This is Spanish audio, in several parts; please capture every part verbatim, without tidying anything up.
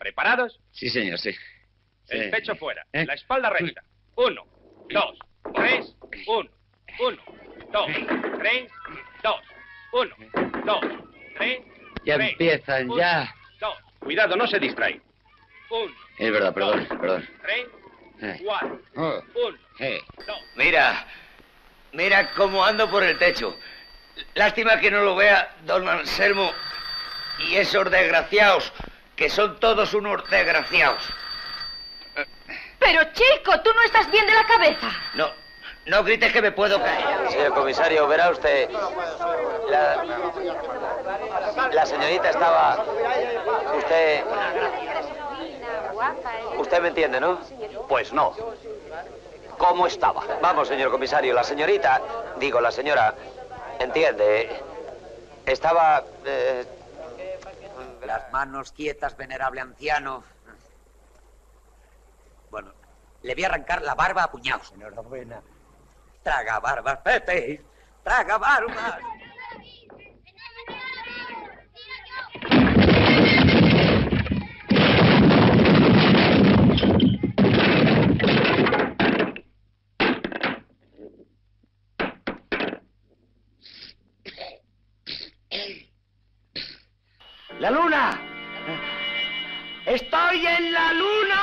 ¿Preparados? Sí, señor, sí. El sí. pecho fuera, ¿Eh? la espalda recta. Uno, dos, tres, uno, uno, dos, tres, dos, uno, dos, tres, Ya tres, empiezan, uno, ya. Dos. Cuidado, no se distrae. Uno. Es verdad, perdón, dos, perdón. Tres, Eh. cuatro, Oh. uno, Eh. dos. Mira, mira cómo ando por el techo. Lástima que no lo vea don Anselmo y esos desgraciados, que son todos unos desgraciados. Pero, chico, tú no estás bien de la cabeza. No, no grites que me puedo caer. Señor comisario, verá usted, la, la señorita estaba, usted, usted me entiende, ¿no? Pues no. ¿Cómo estaba? Vamos, señor comisario, la señorita, digo, la señora, entiende, estaba... Eh... Las manos quietas, venerable anciano. Bueno, le voy a arrancar la barba a puñados. Enhorabuena. Traga barbas, Pepe. Traga barbas. ¡La luna! ¡Estoy en la luna!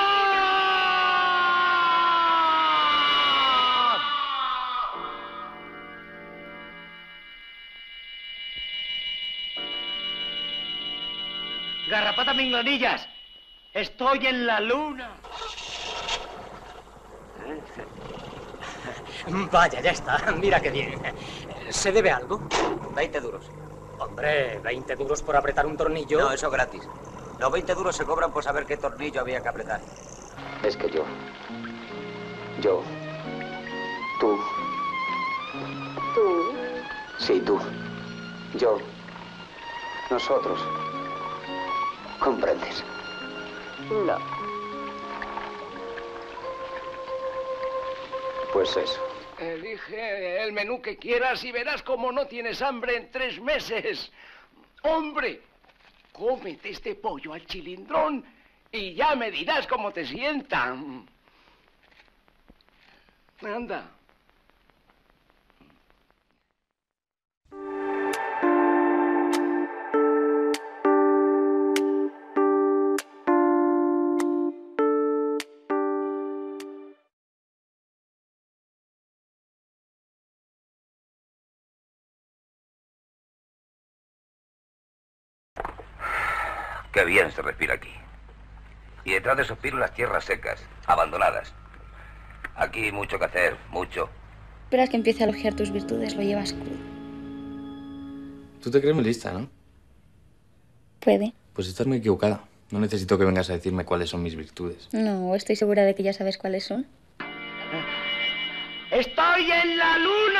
¡Garrapata minglanillas! ¡Estoy en la luna! Vaya, ya está. Mira qué bien. ¿Se debe algo? Veinte duros. Hombre, veinte duros por apretar un tornillo. No, eso gratis. Los veinte duros se cobran por saber qué tornillo había que apretar. Es que yo... Yo... Tú... ¿Tú? Sí, tú. Yo... Nosotros... ¿Comprendes? No. Pues eso. Elige el menú que quieras y verás cómo no tienes hambre en tres meses. ¡Hombre! Cómete este pollo al chilindrón y ya me dirás cómo te sienta. Anda. Qué bien se respira aquí. Y detrás de esos pinos las tierras secas, abandonadas. Aquí hay mucho que hacer, mucho. Esperas que empiece a elogiar tus virtudes, lo llevas crudo. Tú te crees muy lista, ¿no? Puede. Pues estás muy equivocada. No necesito que vengas a decirme cuáles son mis virtudes. No, estoy segura de que ya sabes cuáles son. ¡Estoy en la luna!